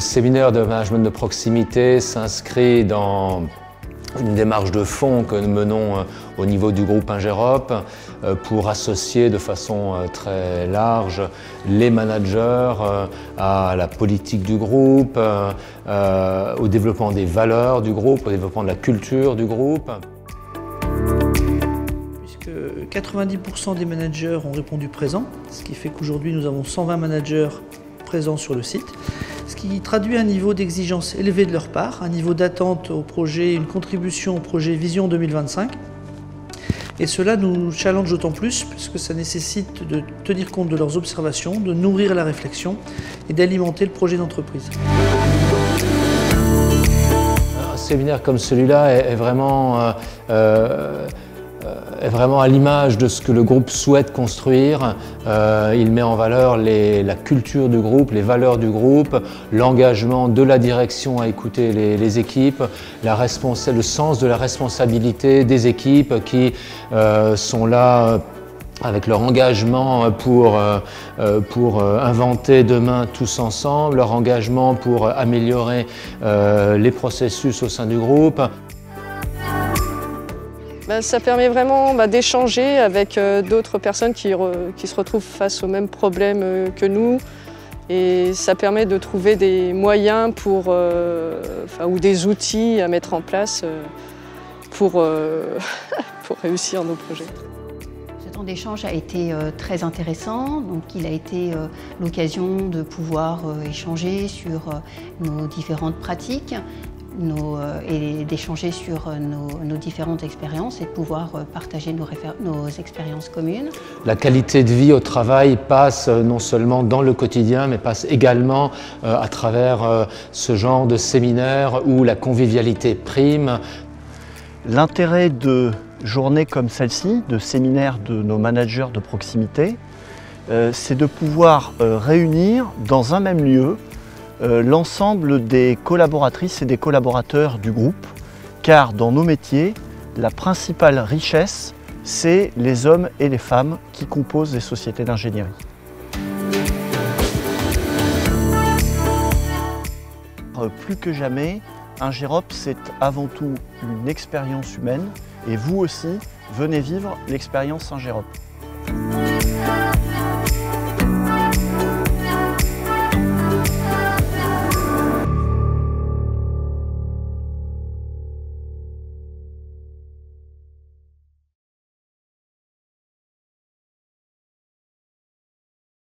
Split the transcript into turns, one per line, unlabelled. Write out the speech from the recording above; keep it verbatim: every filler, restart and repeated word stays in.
séminaire de management de proximité s'inscrit dans une démarche de fond que nous menons au niveau du groupe Ingerop pour associer de façon très large les managers à la politique du groupe, au développement des valeurs du groupe, au développement de la culture du groupe.
Puisque quatre-vingt-dix pour cent des managers ont répondu présent, ce qui fait qu'aujourd'hui nous avons cent vingt managers présents sur le site, ce qui traduit un niveau d'exigence élevé de leur part, un niveau d'attente au projet, une contribution au projet Vision deux mille vingt-cinq. Et cela nous challenge d'autant plus puisque ça nécessite de tenir compte de leurs observations, de nourrir la réflexion et d'alimenter le projet d'entreprise.
Un séminaire comme celui-là est, est vraiment euh, euh, est vraiment à l'image de ce que le groupe souhaite construire. Euh, il met en valeur les, la culture du groupe, les valeurs du groupe, l'engagement de la direction à écouter les, les équipes, la le sens de la responsabilité des équipes qui euh, sont là avec leur engagement pour, euh, pour inventer demain tous ensemble, leur engagement pour améliorer euh, les processus au sein du groupe.
Ben, ça permet vraiment ben, d'échanger avec euh, d'autres personnes qui, re, qui se retrouvent face aux mêmes problèmes euh, que nous. Et ça permet de trouver des moyens pour, euh, enfin, ou des outils à mettre en place euh, pour, euh, pour réussir nos projets.
Ce temps d'échange a été euh, très intéressant. Donc, il a été euh, l'occasion de pouvoir euh, échanger sur euh, nos différentes pratiques. Nos, euh, et d'échanger sur euh, nos, nos différentes expériences et de pouvoir euh, partager nos, nos expériences communes.
La qualité de vie au travail passe euh, non seulement dans le quotidien, mais passe également euh, à travers euh, ce genre de séminaire où la convivialité prime.
L'intérêt de journées comme celle-ci, de séminaires de nos managers de proximité, euh, c'est de pouvoir euh, réunir dans un même lieu Euh, l'ensemble des collaboratrices et des collaborateurs du groupe, car dans nos métiers, la principale richesse, c'est les hommes et les femmes qui composent les sociétés d'ingénierie. Euh, plus que jamais, Ingerop, c'est avant tout une expérience humaine, et vous aussi, venez vivre l'expérience Ingerop.